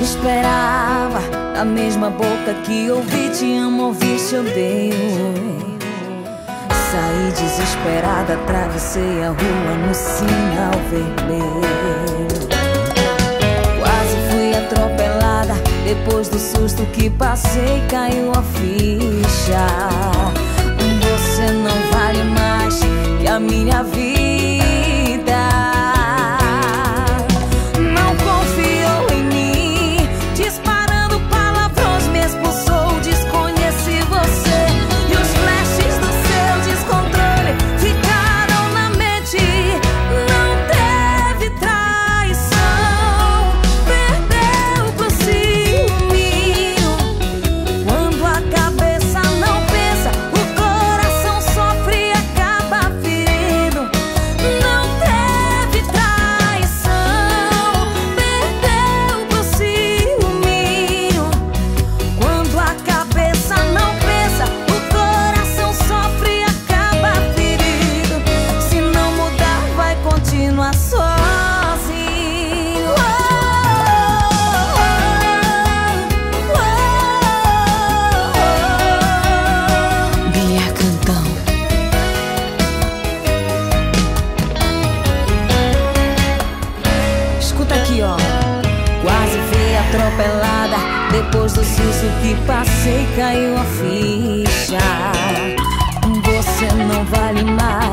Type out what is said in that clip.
esperava, da mesma boca que ouvi te amo, ouviste odeio. Saí desesperada, atravessei a rua no sinal vermelho. Quase fui atropelada, depois do susto que passei caiu a ficha. Você não vale mais que a minha vida. Não confiou em mim, disparando palavrões, me expulsou, desconheci você. E os flashes do seu descontrole ficaram na mente. Não teve traição, perdeu pro ciúminho. Quando a cabeça não pensa, o coração sofre e acaba ferido. Não teve traição, perdeu pro ciúminho. Quando a cabeça não pensa, o coração sofre e acaba ferido. Se não mudar, vai continuar sozinho. Bia Cantão. Escuta aqui, ó. Quase fui atropelada, depois do susto que passei caiu a ficha. Você não vale mais